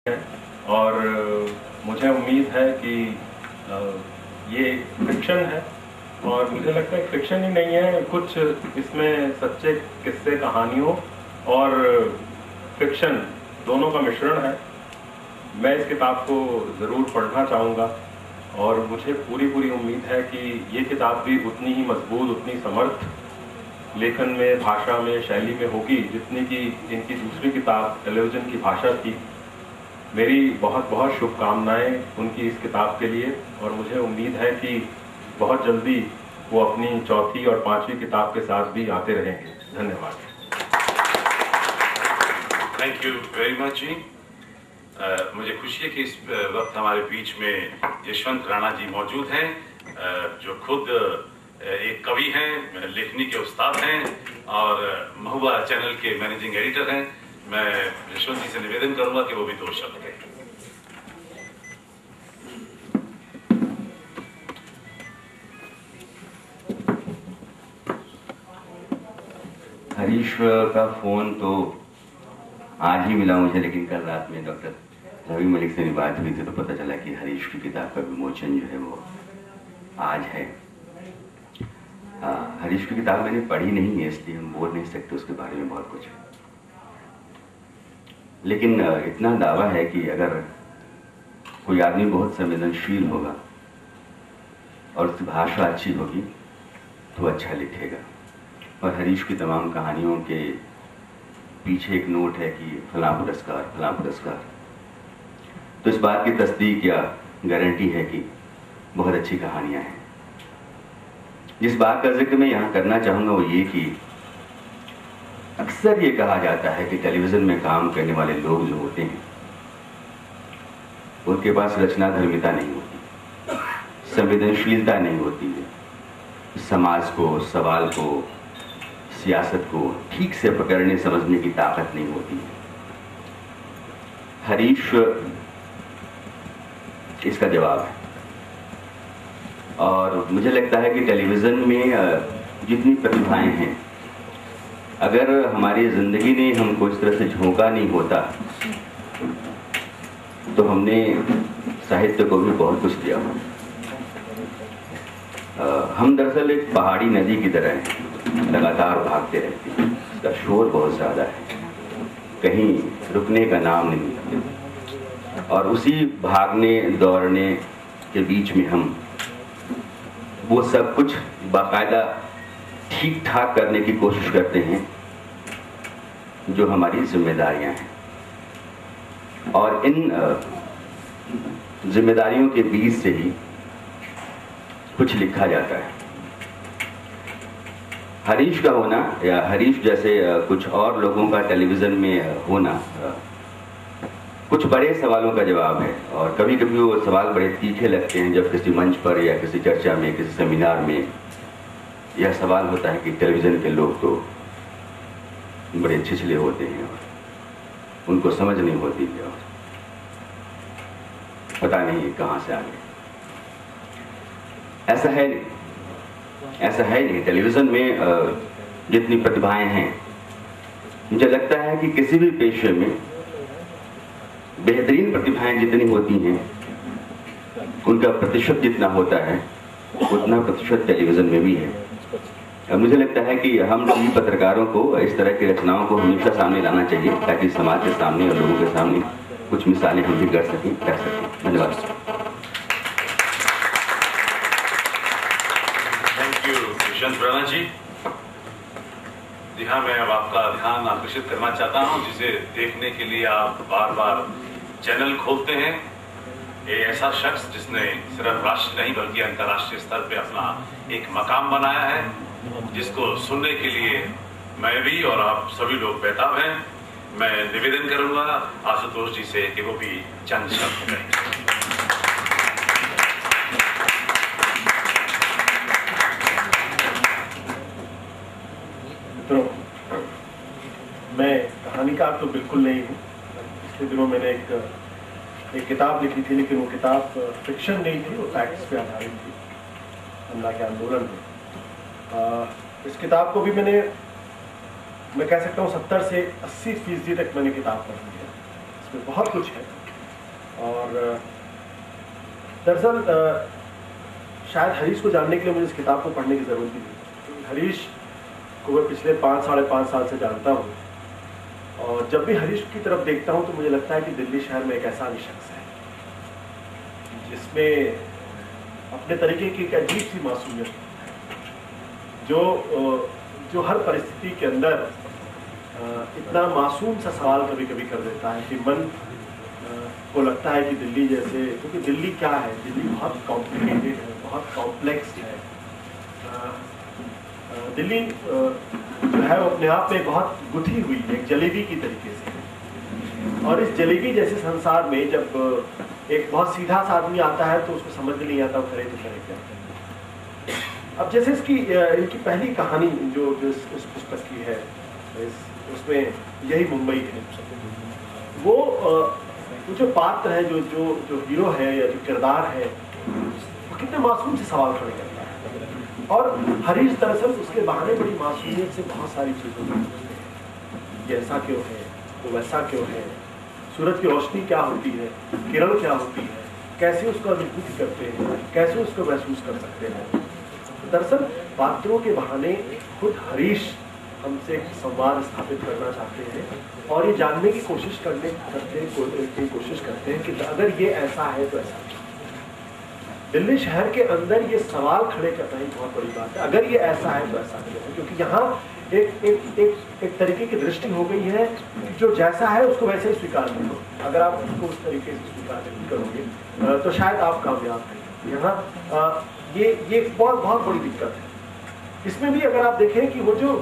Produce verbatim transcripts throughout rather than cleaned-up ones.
और मुझे उम्मीद है कि ये फिक्शन है और मुझे लगता है फिक्शन ही नहीं है, कुछ इसमें सच्चे किस्से कहानियों और फिक्शन दोनों का मिश्रण है। मैं इस किताब को ज़रूर पढ़ना चाहूँगा और मुझे पूरी पूरी उम्मीद है कि ये किताब भी उतनी ही मजबूत, उतनी समर्थ लेखन में, भाषा में, शैली में होगी जितनी कि इनकी दूसरी किताब टेलीविज़न की भाषा थी। मेरी बहुत बहुत शुभकामनाएं उनकी इस किताब के लिए और मुझे उम्मीद है कि बहुत जल्दी वो अपनी चौथी और पांचवी किताब के साथ भी आते रहेंगे। धन्यवाद। Thank you very much ji. uh, मुझे खुशी है कि इस वक्त हमारे बीच में यशवंत राणा जी मौजूद हैं, uh, जो खुद uh, एक कवि हैं, लेखनी के उस्ताद हैं और महुआ चैनल के मैनेजिंग एडिटर हैं। मैं यशवंत जी से निवेदन करूंगा कि वो भी दो शब्द कहें। हरीश का फोन तो आज ही मिला मुझे, लेकिन कल रात में डॉक्टर रवि मलिक से बात हुई थी तो पता चला कि हरीश की किताब का विमोचन जो है वो आज है। आ, हरीश की किताब मैंने पढ़ी नहीं है, इसलिए हम बोल नहीं सकते उसके बारे में बहुत कुछ, लेकिन इतना दावा है कि अगर कोई आदमी बहुत संवेदनशील होगा और उसकी भाषा अच्छी होगी तो अच्छा लिखेगा। और हरीश की तमाम कहानियों के पीछे एक नोट है कि फलां पुरस्कार फलां पुरस्कार, तो इस बात की तस्दीक या गारंटी है कि बहुत अच्छी कहानियां हैं। जिस बात का जिक्र मैं यहाँ करना चाहूँगा वो ये कि अक्सर ये कहा जाता है कि टेलीविज़न में काम करने वाले लोग जो होते हैं उनके पास रचनाधर्मिता नहीं होती, संवेदनशीलता नहीं होती है, समाज को, सवाल को, सियासत को ठीक से पकड़ने समझने की ताकत नहीं होती है। हरीश इसका जवाब है और मुझे लगता है कि टेलीविज़न में जितनी प्रतिभाएं हैं, अगर हमारी जिंदगी ने हमको इस तरह से झोंका नहीं होता तो हमने साहित्य को भी बहुत कुछ दिया। हम दरअसल एक पहाड़ी नदी की तरह हैं, लगातार भागते रहते हैं, इसका शोर बहुत ज़्यादा है, कहीं रुकने का नाम नहीं, और उसी भागने दौड़ने के बीच में हम वो सब कुछ बाकायदा ठीक ठाक करने की कोशिश करते हैं जो हमारी जिम्मेदारियां हैं, और इन जिम्मेदारियों के बीच से ही कुछ लिखा जाता है। हरीश का होना या हरीश जैसे कुछ और लोगों का टेलीविज़न में होना कुछ बड़े सवालों का जवाब है, और कभी कभी वो सवाल बड़े तीखे लगते हैं जब किसी मंच पर या किसी चर्चा में, किसी सेमिनार में यह सवाल होता है कि टेलीविज़न के लोग तो बड़े छिछले होते हैं और उनको समझ नहीं होती है और पता नहीं कहाँ से आ गए। ऐसा है नहीं, ऐसा है नहीं। टेलीविज़न में जितनी प्रतिभाएं हैं, मुझे लगता है कि किसी भी पेशे में बेहतरीन प्रतिभाएं जितनी होती हैं उनका प्रतिशत जितना होता है उतना प्रतिशत टेलीविज़न में भी है। मुझे लगता है कि हम सभी पत्रकारों को इस तरह की रचनाओं को हमेशा सामने लाना चाहिए ताकि समाज के सामने और लोगों के सामने कुछ मिसालें हम भी कर सकें कर सकें धन्यवाद। Thank you Yashwant Rana ji. जी हाँ, मैं अब आपका ध्यान आकर्षित करना चाहता हूँ, जिसे देखने के लिए आप बार बार चैनल खोलते हैं। ये ऐसा शख्स जिसने सिर्फ राष्ट्रीय नहीं बल्कि अंतर्राष्ट्रीय स्तर पे अपना एक मकाम बनाया है, जिसको सुनने के लिए मैं भी और आप सभी लोग बेताब हैं। मैं निवेदन करूंगा आशुतोष जी से कि वो भी चंद शब्द कहें। तो मैं कहानीकार तो बिल्कुल नहीं हूँ। पिछले दिनों मैंने एक एक किताब लिखी थी, लेकिन वो किताब फिक्शन नहीं थी, वो फैक्ट्स पे आधारित थी, अन्ना के आंदोलन में। इस किताब को भी मैंने मैं कह सकता हूँ सत्तर से अस्सी फीसदी तक मैंने किताब पढ़ी है। इसमें बहुत कुछ है। और दरअसल शायद हरीश को जानने के लिए मुझे इस किताब को पढ़ने की ज़रूरत ही नहीं। हरीश को मैं पिछले पाँच साढ़े पाँच साल से जानता हूँ, और जब भी हरीश की तरफ देखता हूँ तो मुझे लगता है कि दिल्ली शहर में एक ऐसा भी शख्स है जिसमें अपने तरीके की एक अजीब सी मासूमियत है, जो जो हर परिस्थिति के अंदर इतना मासूम सा सवाल कभी कभी कर देता है कि मन को लगता है कि दिल्ली जैसे, क्योंकि दिल्ली क्या है, दिल्ली बहुत कॉम्प्लिकेटेड है, बहुत कॉम्प्लेक्स है। दिल्ली जो है वो अपने आप में बहुत गुथी हुई है, एक जलेबी की तरीके से। और इस जलेबी जैसे संसार में जब एक बहुत सीधा सा आदमी आता है तो उसको समझ में नहीं आता वो करे तो करे क्या। अब जैसे इसकी इनकी पहली कहानी जो जो उस पुस्तक की है, इस उसमें यही मुंबई है। वो वो जो पात्र है, जो जो जो हीरो है या जो किरदार है, वो कितने मासूम से सवाल खड़े करता है। और हरीश दरअसल उसके बहाने बड़ी मासूमियत से बहुत सारी चीज़ों को पूछते हैं। ये ऐसा क्यों है, वो वैसा क्यों है, सूरज की रोशनी क्या होती है, किरण क्या होती है, कैसे उसको अनुभूति करते हैं, कैसे उसको महसूस कर सकते हैं। दरअसल पात्रों के बहाने खुद हरीश हमसे संवाद स्थापित करना चाहते हैं और ये जानने की कोशिश करने करते की कोशिश करते हैं कि अगर ये ऐसा है तो ऐसा है। दिल्ली शहर के अंदर ये सवाल खड़े करना ही बहुत बड़ी बात है, अगर ये ऐसा है तो ऐसा क्यों है। क्योंकि यहाँ एक एक एक एक तरीके की दृष्टि हो गई है कि जो जैसा है उसको वैसे ही स्वीकार करो। अगर आप उसको उस तरीके से स्वीकार नहीं करोगे तो शायद आप कामयाब नहीं। यहाँ ये ये बहुत बहुत बड़ी दिक्कत है। इसमें भी अगर आप देखें कि वो जो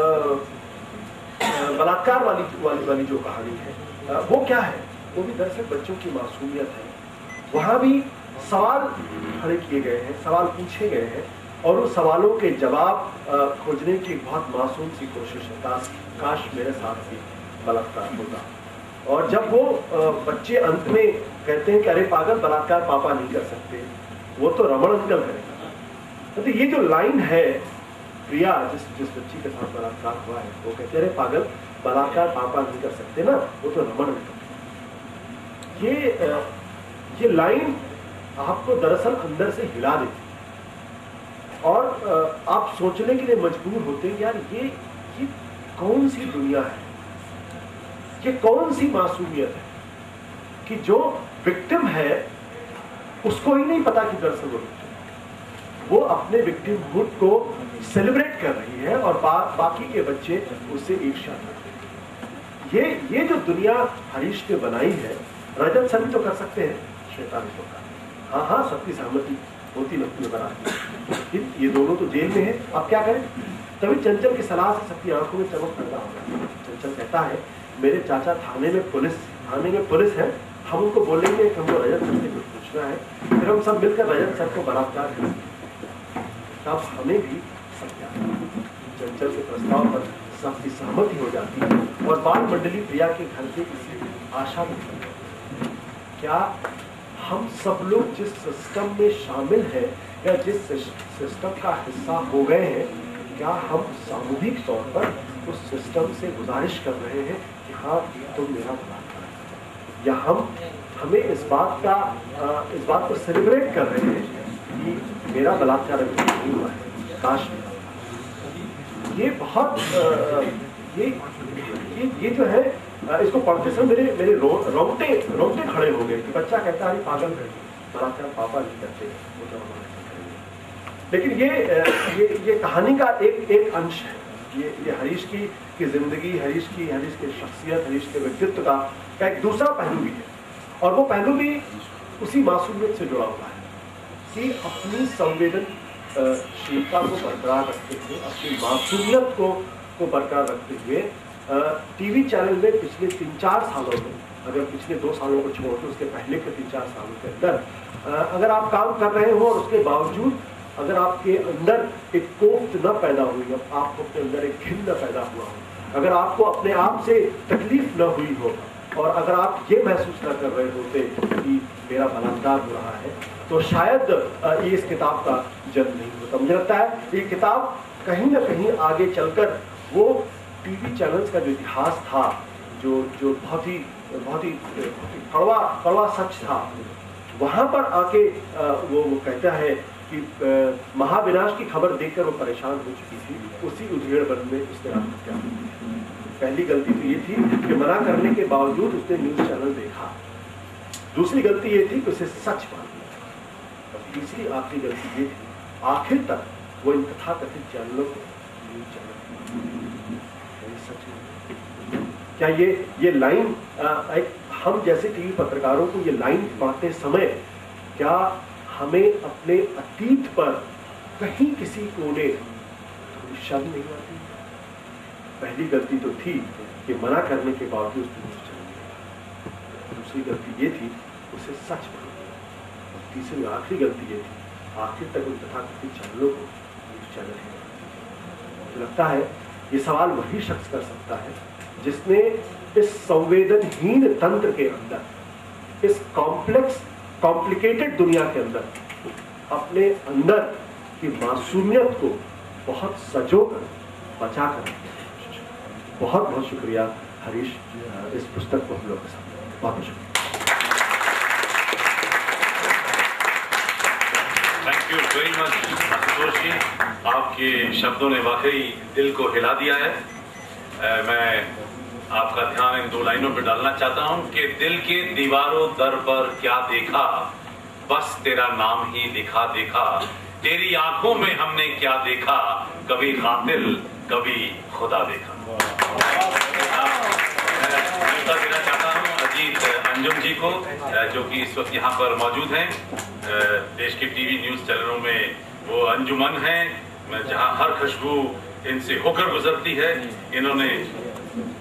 बलात्कार वाली वाली वाली जो कहानी है वो क्या है, वो भी दरअसल बच्चों की मासूमियत है। वहाँ भी सवाल खड़े किए गए हैं, सवाल पूछे गए हैं और उन सवालों के जवाब खोजने की बहुत मासूम सी कोशिश है। काश काश मेरे साथ भी बलात्कार होता। और जब वो बच्चे अंत में कहते हैं कि अरे पागल, बलात्कार पापा नहीं कर सकते, वो तो रमण अंकल करेगा। तो ये जो लाइन है, प्रिया जिस जिस बच्ची के साथ बलात्कार हुआ है, वो कहते हैं अरे पागल, बलात्कार पापा नहीं कर सकते ना, वो तो रमण अंकल। ये ये लाइन आपको दरअसल अंदर से हिला देती और आप सोचने के लिए मजबूर होते हैं यार ये ये कौन सी दुनिया है, ये कौन सी मासूमियत है कि जो विक्टिम है उसको ही नहीं पता कि दरअसल वो वो अपने विक्टिमहुड को सेलिब्रेट कर रही है और बा, बाकी के बच्चे उससे ईर्ष्या करते हैं। ये ये जो दुनिया हरीश ने बनाई है, रजत सभी तो कर सकते हैं, शैतान तो कर, हाँ हाँ सबकी सहमति होती लगती है बनाती। ये दोनों तो जेल में है, आप क्या करें। तभी चंचल की सलाह से सबकी आंखों में चमक पैदा होगा। चंचल कहता है मेरे चाचा थाने में पुलिस थाने में पुलिस है, हम उनको बोलेंगे कि हमको रजत सर से कुछ पूछना है, फिर हम सब मिलकर रजत सर को बलात्कार करेंगे। तब हमें भी चंचल के प्रस्ताव पर सबकी सहमति हो जाती है और बाल मंडली प्रिया के घर के किसी आशा में क्या हम सब लोग जिस सिस्टम में शामिल हैं या जिस सिस्टम का हिस्सा हो गए हैं, क्या हम सामूहिक तौर पर उस सिस्टम से गुजारिश कर रहे हैं कि हाँ तुम मेरा बलात्कार करो, या हम हमें इस बात का इस बात को सेलिब्रेट कर रहे हैं कि मेरा बलात्कार अभी नहीं हुआ है, काश। ये बहुत ये ये ये जो है इसको पढ़ते समय मेरे मेरे रोंगटे रोंगटे खड़े हो गए कि बच्चा कहता है पागल है, बलात्कार पापा नहीं करते, वो तो हमारे। लेकिन ये ये ये कहानी का एक एक अंश है। ये ये हरीश की की जिंदगी, हरीश की हरीश की शख्सियत, हरीश के व्यक्तित्व का का एक दूसरा पहलू भी है और वो पहलू भी उसी मासूमियत से जुड़ा हुआ है कि अपनी संवेदनशीलता को बरकरार रखते हुए, अपनी मासूमियत को को बरकरार रखते हुए टीवी चैनल में पिछले तीन चार सालों में, अगर पिछले दो सालों को छोड़ तो उसके पहले के तीन चार सालों के अंदर अगर आप काम कर रहे हो और उसके बावजूद अगर आपके अंदर एक कोफ्त न पैदा हुई, अब आपको अपने अंदर एक घिन न पैदा हुआ हो, अगर आपको अपने आप से तकलीफ न हुई हो और अगर आप ये महसूस न कर रहे होते कि मेरा बलात्कार हो रहा है, तो शायद ये इस किताब का जन्म नहीं होता। मुझे लगता है ये किताब कहीं ना कहीं आगे चलकर वो टीवी चैनल्स का जो इतिहास था, जो जो बहुत ही बहुत ही बहुत ही कड़वा कड़वा सच था। वहां पर आके वो, वो कहता है कि महाविनाश की खबर देखकर वो परेशान हो चुकी थी, उसी उधेड़ बन में उसने आत्महत्या की। पहली गलती तो ये थी कि मना करने के बावजूद उसने न्यूज चैनल देखा। दूसरी गलती ये थी कि उसे सच मान लिया। और तीसरी आखिरी गलती ये थी, आखिर तक वो इन तथाकथित चैनलों को न्यूज चैनल सच में क्या ये ये लाइन हम जैसे टीवी पत्रकारों को ये लाइन पढ़ते समय क्या हमें अपने अतीत पर कहीं किसी कोने थोड़ी शर्म नहीं आती? पहली गलती तो थी कि मना करने के बावजूद न्यूज चैनल। दूसरी गलती ये थी उसे सच मान लिया। और तीसरी आखिरी गलती ये थी आखिर तक उन तथाकथित चैनलों को न्यूज चैनल है। मुझे लगता है ये सवाल वही शख्स कर सकता है जिसने इस संवेदनहीन तंत्र के अंदर, इस कॉम्प्लेक्स कॉम्प्लिकेटेड दुनिया के अंदर अपने अंदर की मासूमियत को बहुत सजोकर बचाकर रखने की कोशिश की। बहुत बहुत शुक्रिया हरीश, इस पुस्तक को हम लोग के साथ बहुत बहुत शुक्रिया। Thank you very much Ashutosh ji, आपके शब्दों ने वाकई दिल को हिला दिया है। आ, मैं आपका ध्यान इन दो लाइनों पर डालना चाहता हूं कि दिल के दीवारों दर पर क्या देखा, बस तेरा नाम ही लिखा देखा, तेरी आंखों में हमने क्या देखा, कभी कातिल कभी खुदा देखा। मैं देना चाहता हूं अजीत अंजुम जी को, जो कि इस वक्त यहाँ पर मौजूद हैं। देश के टीवी न्यूज चैनलों में वो अंजुमन हैं जहाँ हर खुशबू इनसे होकर गुजरती है। इन्होंने